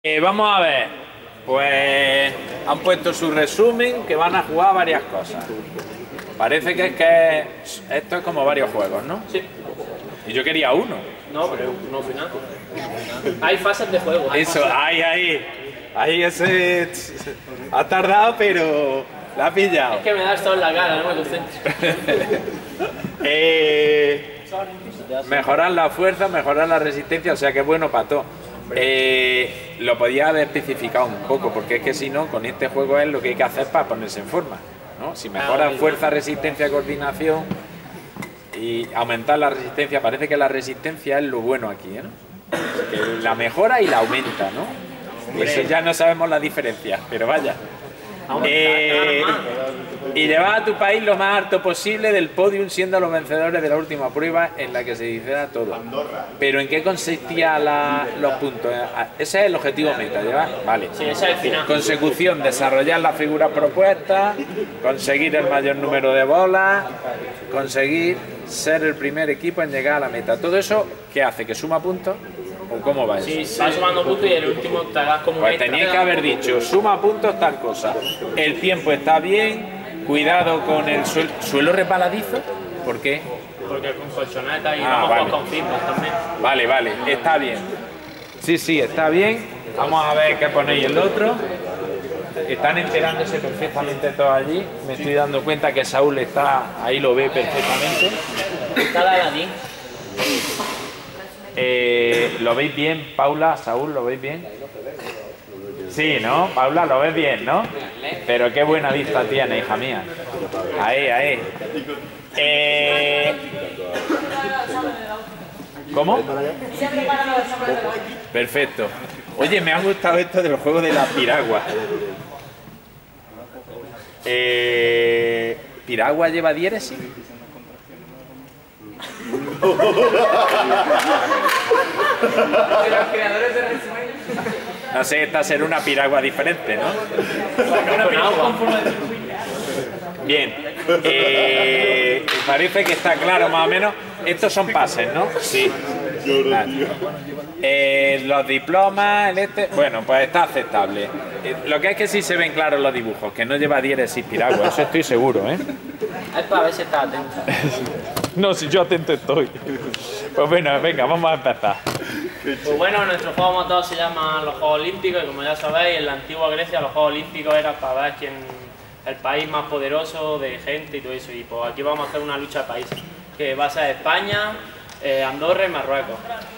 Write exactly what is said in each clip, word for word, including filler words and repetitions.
Eh, vamos a ver, pues han puesto su resumen que van a jugar varias cosas. Parece que es que es, esto es como varios juegos, ¿no? Sí. Y yo quería uno. No, pero no final. Hay fases de juego. Hay Eso, fases. ahí, ahí. Ahí ese ha tardado, pero la ha pillado. Es que me das todo en la cara, no me concentro. eh, mejorar la fuerza, mejorar la resistencia, o sea que es bueno para todo. Eh, lo podía haber especificado un poco, porque es que si no, con este juego es lo que hay que hacer para ponerse en forma, ¿no? Si mejora fuerza, resistencia, coordinación y aumentar la resistencia, parece que la resistencia es lo bueno aquí, ¿eh? Que la mejora y la aumenta, ¿no? Eso ya no sabemos la diferencia, pero vaya. Eh, y llevar a tu país lo más alto posible del podium, siendo los vencedores de la última prueba en la que se decida todo. Pero ¿en qué consistía la, los puntos? Ese es el objetivo meta, ¿llevar? Vale. Sí, ese es el final. Consecución, desarrollar las figuras propuestas, conseguir el mayor número de bolas, conseguir ser el primer equipo en llegar a la meta. Todo eso, ¿qué hace? ¿Que suma puntos? ¿O cómo va eso? Sí, va sumando puntos y el último te das como un Pues extra. tenía que haber dicho, suma puntos tal cosa. El tiempo está bien, cuidado con el suelo, suelo resbaladizo. ¿Por qué? Porque con colchoneta y Ah, vamos vale. con fibras también. Vale, vale, está bien. Sí, sí, está bien. Vamos a ver qué ponéis el otro. Están enterándose perfectamente todos allí. Me estoy dando cuenta que Saúl está, ahí lo ve perfectamente. Está la Aladín. Eh, ¿Lo veis bien, Paula, Saúl? ¿Lo veis bien? Sí, ¿no? Paula, lo ves bien, ¿no? Pero qué buena vista tiene, hija mía. Ahí, ahí. Eh... ¿Cómo? Perfecto. Oye, me ha gustado esto del juego de la piragua. Eh... ¿Piragua lleva diéresis? No sé, esta será una piragua diferente, ¿no? Una piragua. Bien. Eh, parece que está claro más o menos. Estos son pases, ¿no? Sí. Vale. Eh, los diplomas, el este, bueno, pues está aceptable. Eh, lo que es que sí se ven claros los dibujos, que no lleva diéresis piragua, eso estoy seguro, ¿eh? Es para ver si estás atento. No, si yo atento estoy. Pues bueno, venga, vamos a empezar. Pues bueno, nuestro juego motor se llama los Juegos Olímpicos y como ya sabéis, en la antigua Grecia los Juegos Olímpicos era para ver quién el país más poderoso de gente y todo eso. Y pues aquí vamos a hacer una lucha de países, que va a ser España, eh, Andorra y Marruecos.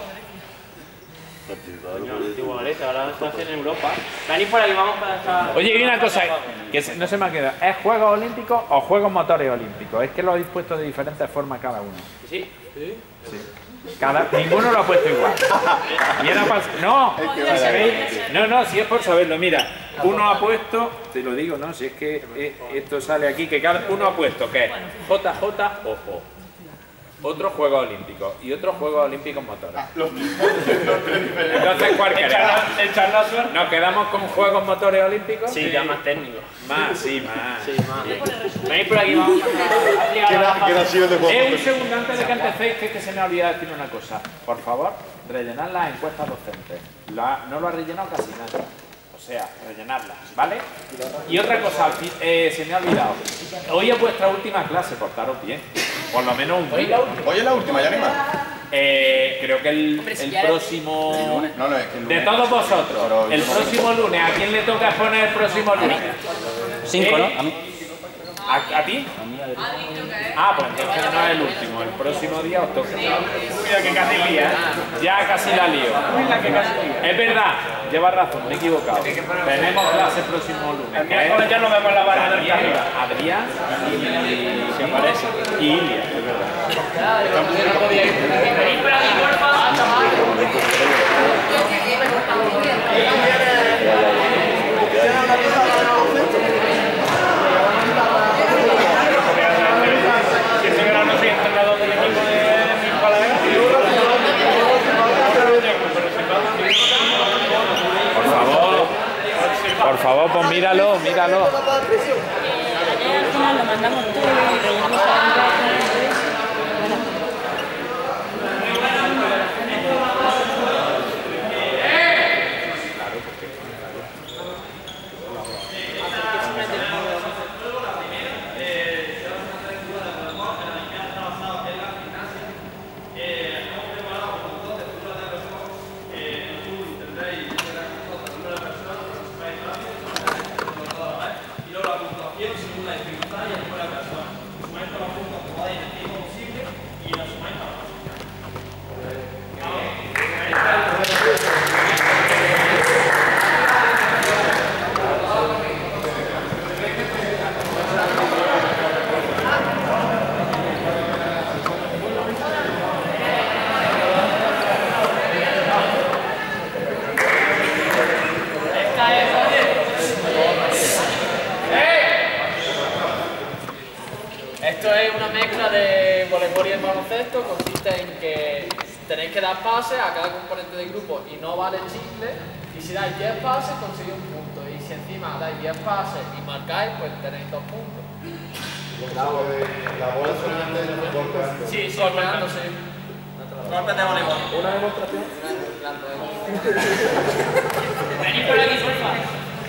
Coño, la antigua Grecia, ahora está en Europa. Venid por aquí, vamos para esta... Oye, y una cosa, que se- no se me ha quedado. ¿Es Juegos Olímpicos o Juegos Motores Olímpicos? Es que lo habéis puesto de diferentes formas cada uno. Sí. Cada, ninguno lo ha puesto igual. Y era para- no, ¿sabéis? No, no, si es por saberlo, mira, uno ha puesto, te lo digo, no, si es que eh, esto sale aquí, que cada uno ha puesto que es J J O O. Otro Juegos Olímpicos y otro Juegos Olímpicos Motores. Entonces, ¿cuál queremos? ¿Nos quedamos con Juegos Motores Olímpicos? Sí, ya más técnico. Más, sí, más. Sí, más. Venid por aquí, vamos a explicar ¿Qué la era, qué era así el de Eh, juego? un segundo antes de que empecéis, que es que se me ha olvidado decir una cosa. Por favor, rellenad las encuestas docentes. La- no lo ha rellenado casi nadie. O sea, rellenarlas, ¿vale? Y otra cosa, al fin- eh, se me ha olvidado. Hoy es vuestra última clase, portaros bien. Por lo menos un día. Hoy es la última, ya ni más. Eh, creo que el, el próximo... No, no, es que el De lunes- todos vosotros, Pero el yo no- próximo lunes, ¿a quién le toca exponer el próximo lunes? Cinco, ¿no? ¿Eh? A mí. ¿A, a ti? Ah, pues entonces no es el último, el próximo día os toca. Mira que casi lía, ¿eh? Ya casi la lío. Es verdad, llevas razón, me he equivocado. Tenemos clase el próximo lunes. El miércoles ya nos vemos en la barra del Adrián, Adrián y... se parece. Y Ilia, es verdad. Venid por aquí, por favor. Por favor, por favor, pues míralo, míralo. Al final lo mandamos todo y rellenamos la entrada. teoría del baloncesto consiste en que tenéis que dar pases a cada componente del grupo y no vale chicle, y si dais diez pases conseguís un punto, y si encima dais diez pases y marcáis, pues tenéis dos puntos. La bola solamente es golpeando. Sí, sí, golpeando, sí. Golpes de voleibol. Una demostración. Venid por aquí, por favor.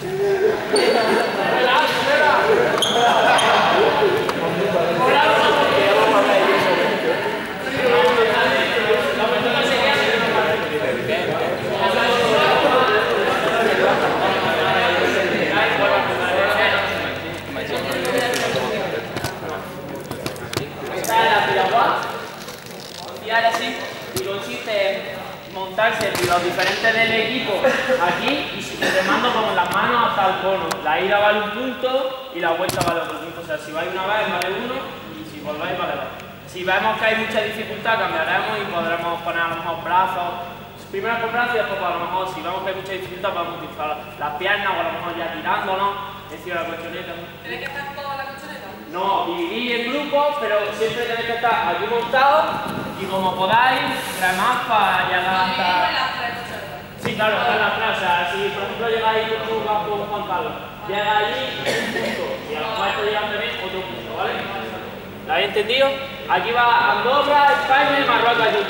Así, y consiste en montarse los diferentes del equipo aquí y remando con las manos hasta el cono. La ida vale un punto y la vuelta vale otro punto. O sea, si vais una vez vale uno y si volváis vale dos. Si vemos que hay mucha dificultad cambiaremos y podremos poner a lo mejor brazos. Primero con brazos y después a lo mejor si vemos que hay mucha dificultad podemos utilizar las piernas o a lo mejor ya tirándonos encima de la colchoneta. ¿Tenéis que estar toda la colchoneta? No, dividís en grupos, pero siempre tenéis que estar aquí montados y como podáis, remar para llegar hasta... Sí, claro, está en la plaza. O sea, si por ejemplo llegáis tú vas con Juan Carlos, llega allí un punto y a lo mejor te llegan también otro punto, ¿vale? ¿Lo habéis entendido? Aquí va Andorra, España y Marruecos allí.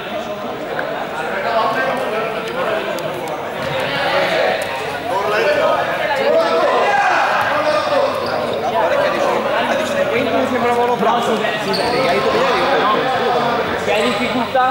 No, si si hay dificultad.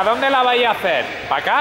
dónde la vais a hacer? ¿Para acá?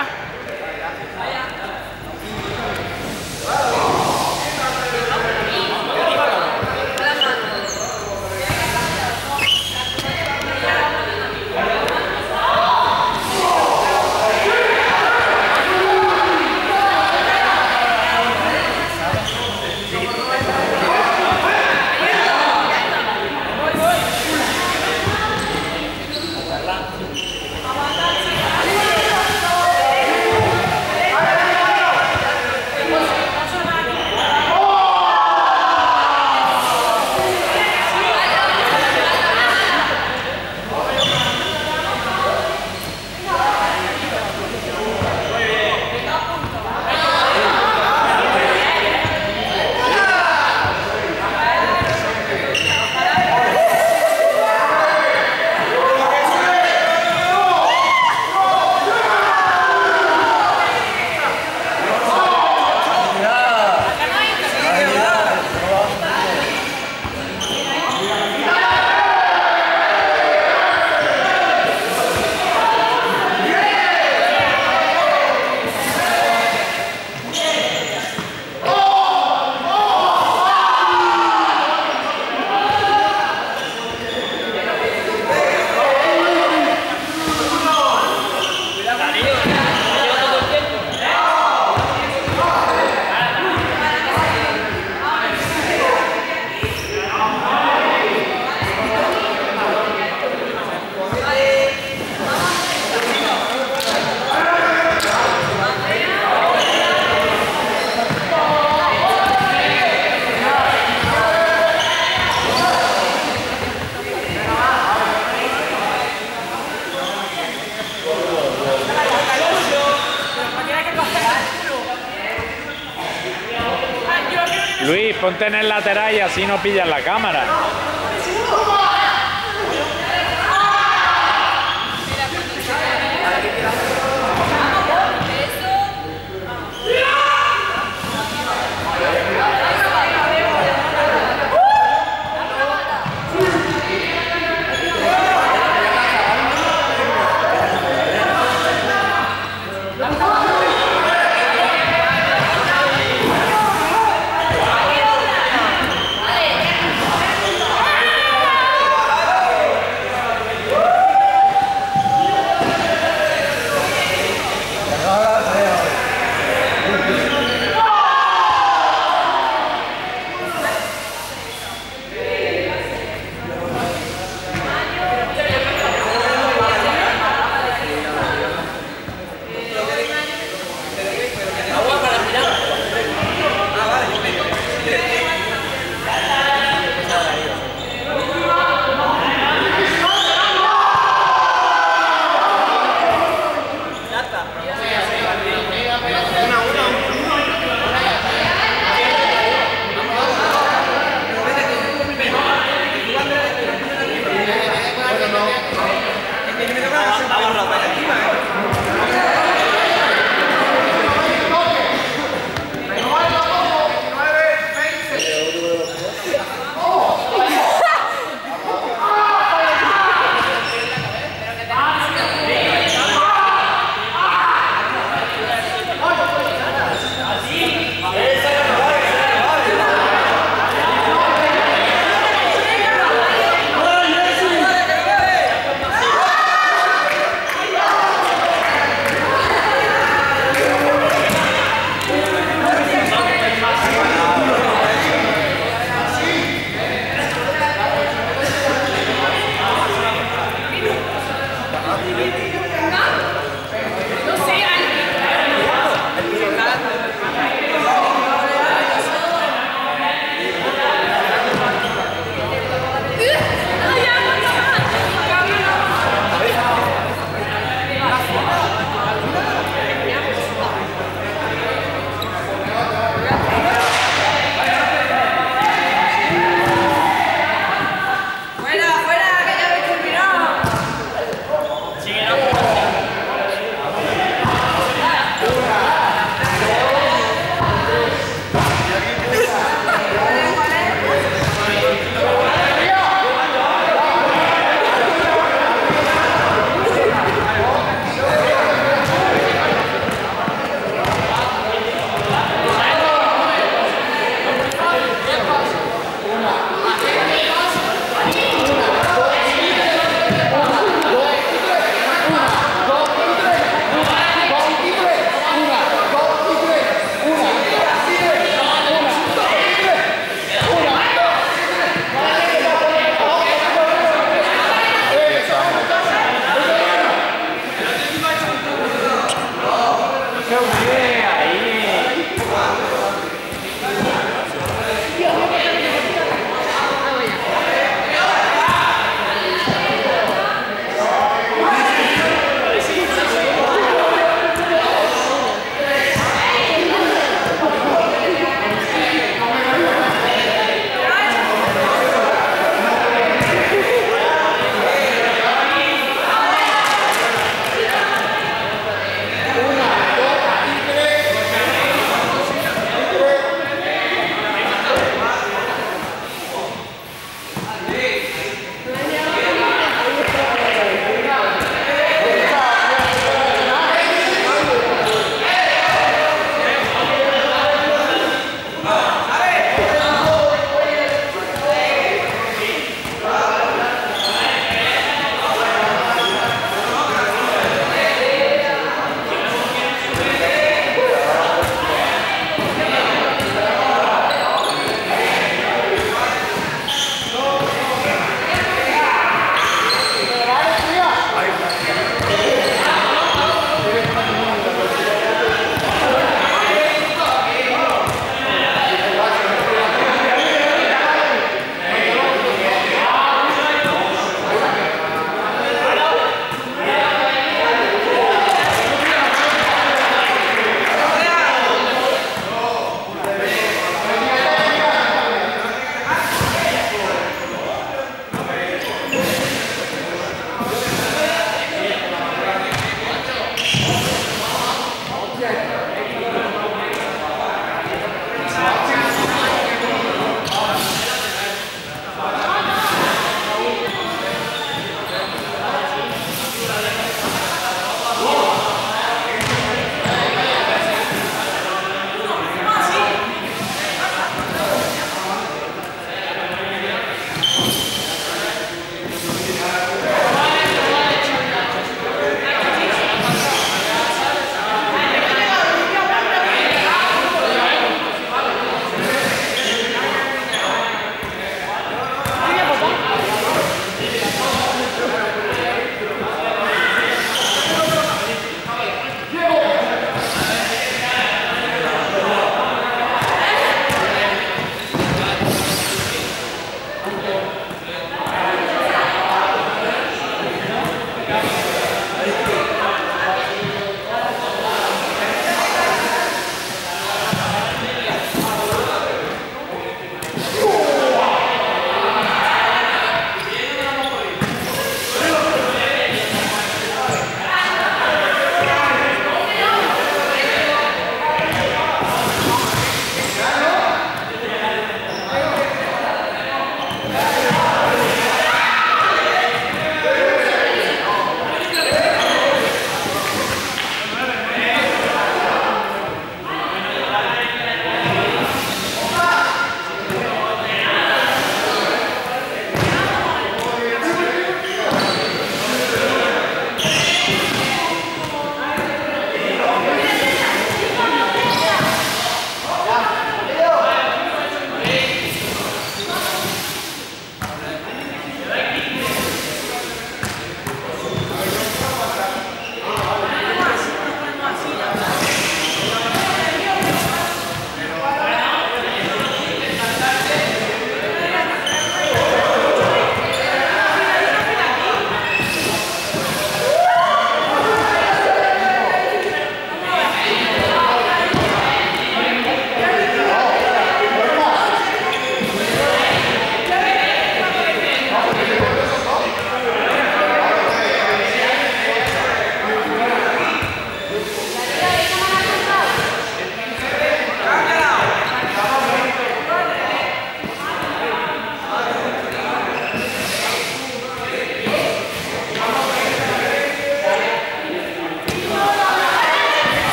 Luis, ponte en el lateral y así no pillas la cámara.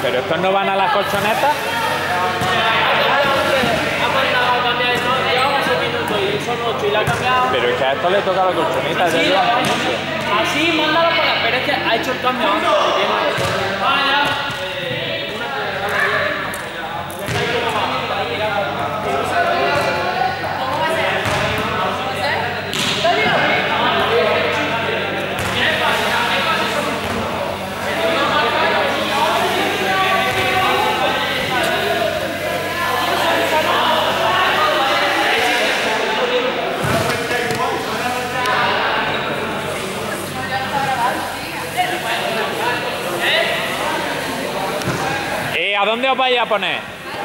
Pero estos no van a las colchonetas. Ha mandado a cambiar, no, llevamos seis minutos y son ocho y la ha cambiado. Pero es que a esto le toca la colchoneta, ya Sí, llevan mucho. así, mándalo para. Pero es que ha hecho el cambio antes. Vaya. ¿A dónde os vais a poner?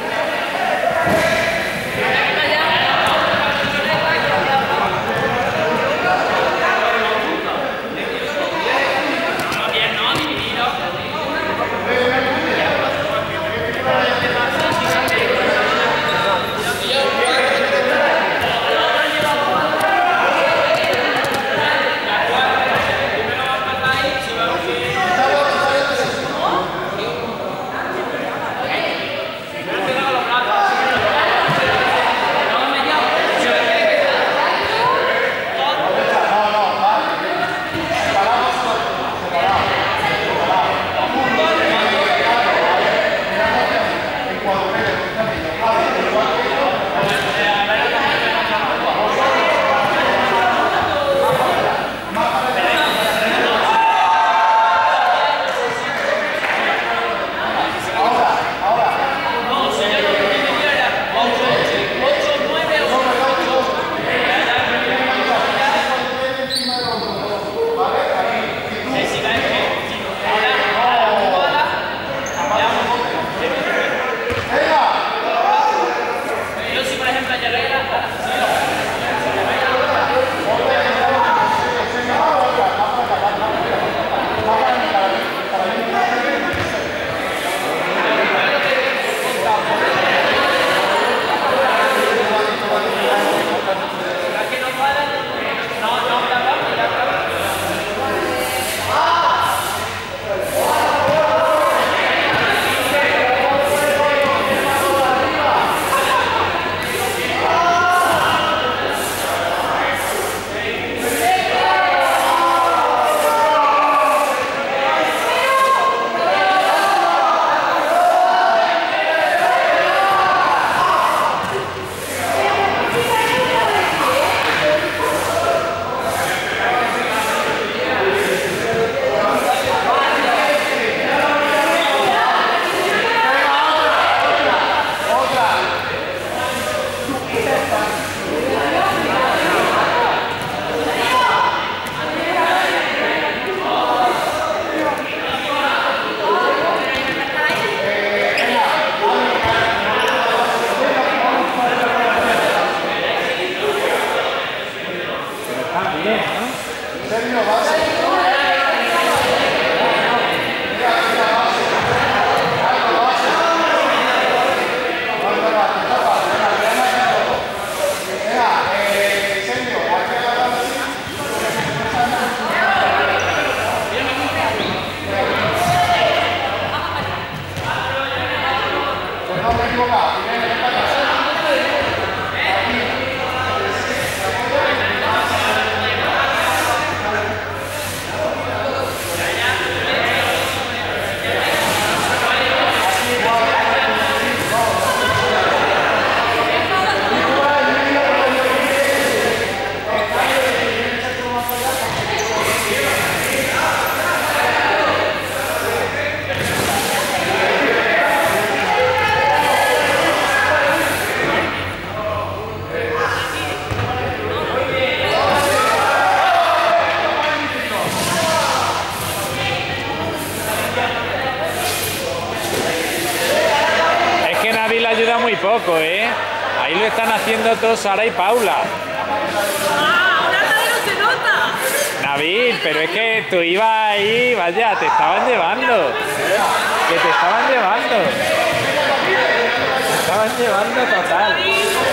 Muy poco, ¿eh? Ahí lo están haciendo todos Sara y Paula. ¡Ah! ¡Ahora no se nota! Nabil, pero es que tú ibas ahí, vaya, te estaban llevando. Que te estaban llevando. Te estaban llevando total.